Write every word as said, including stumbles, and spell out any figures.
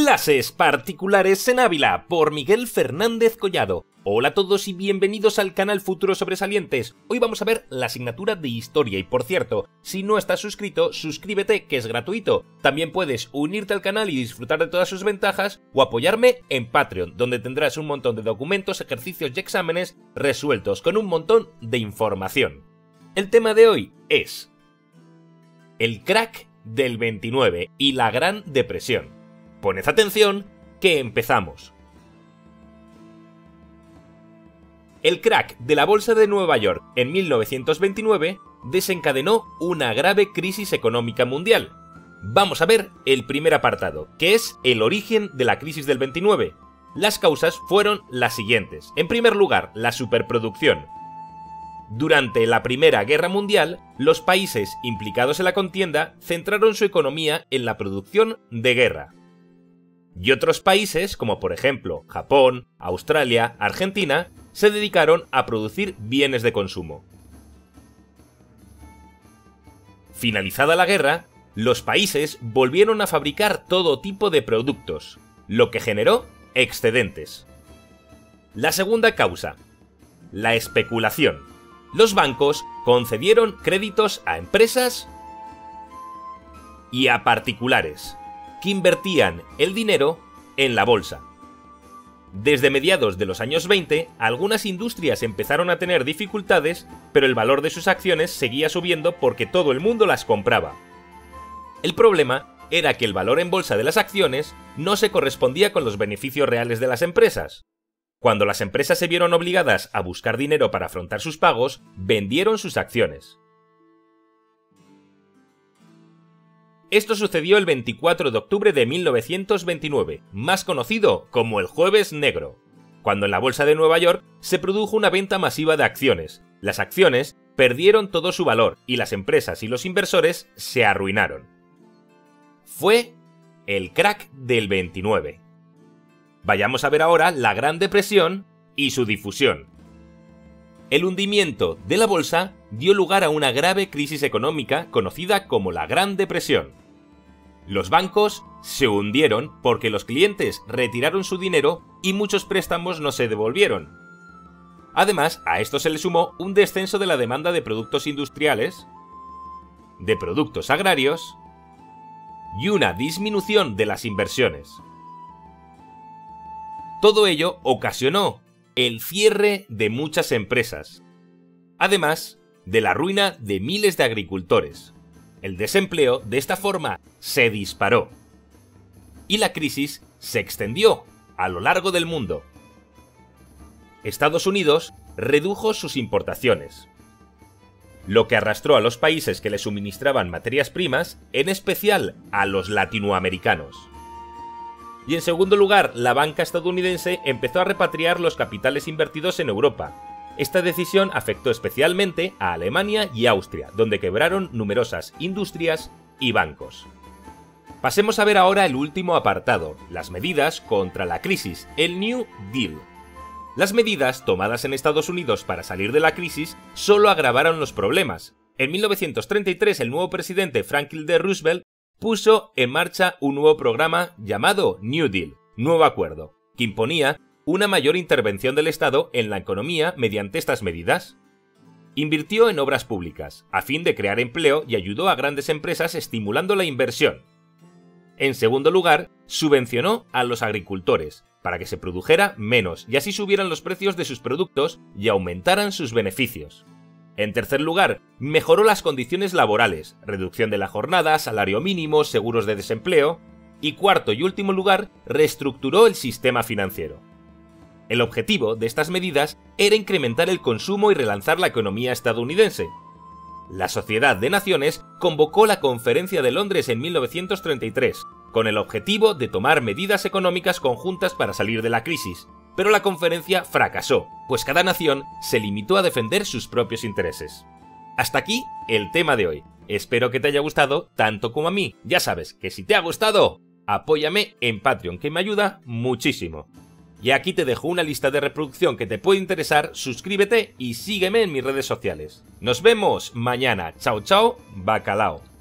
Clases particulares en Ávila por Miguel Fernández Collado. Hola a todos y bienvenidos al canal Futuros Sobresalientes. Hoy vamos a ver la asignatura de Historia y, por cierto, si no estás suscrito, suscríbete, que es gratuito. También puedes unirte al canal y disfrutar de todas sus ventajas o apoyarme en Patreon, donde tendrás un montón de documentos, ejercicios y exámenes resueltos con un montón de información. El tema de hoy es el crack del veintinueve y la Gran Depresión. Poned atención, que empezamos. El crack de la Bolsa de Nueva York en mil novecientos veintinueve desencadenó una grave crisis económica mundial. Vamos a ver el primer apartado, que es el origen de la crisis del veintinueve. Las causas fueron las siguientes. En primer lugar, la superproducción. Durante la Primera Guerra Mundial, los países implicados en la contienda centraron su economía en la producción de guerra. Y otros países, como por ejemplo Japón, Australia, Argentina, se dedicaron a producir bienes de consumo. Finalizada la guerra, los países volvieron a fabricar todo tipo de productos, lo que generó excedentes. La segunda causa, la especulación. Los bancos concedieron créditos a empresas y a particulares, que invertían el dinero en la bolsa. Desde mediados de los años veinte, algunas industrias empezaron a tener dificultades, pero el valor de sus acciones seguía subiendo porque todo el mundo las compraba. El problema era que el valor en bolsa de las acciones no se correspondía con los beneficios reales de las empresas. Cuando las empresas se vieron obligadas a buscar dinero para afrontar sus pagos, vendieron sus acciones. Esto sucedió el veinticuatro de octubre de mil novecientos veintinueve, más conocido como el Jueves Negro, cuando en la Bolsa de Nueva York se produjo una venta masiva de acciones. Las acciones perdieron todo su valor y las empresas y los inversores se arruinaron. Fue el crack del veintinueve. Vayamos a ver ahora la Gran Depresión y su difusión. El hundimiento de la bolsa dio lugar a una grave crisis económica conocida como la Gran Depresión. Los bancos se hundieron porque los clientes retiraron su dinero y muchos préstamos no se devolvieron. Además, a esto se le sumó un descenso de la demanda de productos industriales, de productos agrarios y una disminución de las inversiones. Todo ello ocasionó el cierre de muchas empresas, además de la ruina de miles de agricultores. El desempleo de esta forma se disparó y la crisis se extendió a lo largo del mundo. Estados Unidos redujo sus importaciones, lo que arrastró a los países que le suministraban materias primas, en especial a los latinoamericanos. Y en segundo lugar, la banca estadounidense empezó a repatriar los capitales invertidos en Europa. Esta decisión afectó especialmente a Alemania y Austria, donde quebraron numerosas industrias y bancos. Pasemos a ver ahora el último apartado, las medidas contra la crisis, el New Deal. Las medidas tomadas en Estados Unidos para salir de la crisis solo agravaron los problemas. En mil novecientos treinta y tres, el nuevo presidente Franklin D. Roosevelt puso en marcha un nuevo programa llamado New Deal, Nuevo Acuerdo, que imponía una mayor intervención del Estado en la economía mediante estas medidas. Invirtió en obras públicas, a fin de crear empleo y ayudó a grandes empresas estimulando la inversión. En segundo lugar, subvencionó a los agricultores, para que se produjera menos y así subieran los precios de sus productos y aumentaran sus beneficios. En tercer lugar, mejoró las condiciones laborales, reducción de la jornada, salario mínimo, seguros de desempleo. Y cuarto y último lugar, reestructuró el sistema financiero. El objetivo de estas medidas era incrementar el consumo y relanzar la economía estadounidense. La Sociedad de Naciones convocó la Conferencia de Londres en mil novecientos treinta y tres, con el objetivo de tomar medidas económicas conjuntas para salir de la crisis, pero la conferencia fracasó, pues cada nación se limitó a defender sus propios intereses. Hasta aquí el tema de hoy. Espero que te haya gustado tanto como a mí. Ya sabes que si te ha gustado, apóyame en Patreon, que me ayuda muchísimo. Y aquí te dejo una lista de reproducción que te puede interesar, suscríbete y sígueme en mis redes sociales. Nos vemos mañana. Chao, chao, bacalao.